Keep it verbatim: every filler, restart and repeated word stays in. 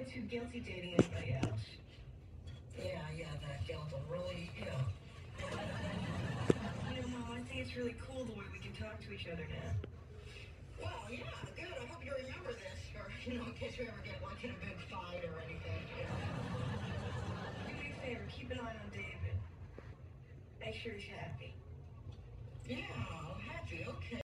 feeling too guilty dating anybody else. Yeah, yeah, that guilt will really, you know. You know, Mom, I think it's really cool the way we can talk to each other now. Well, yeah, good. I hope you remember this, or, you know, in case you ever get, like, in a big fight or anything, you know. Do me a favor, keep an eye on David. Make sure he's happy. Yeah, happy, okay.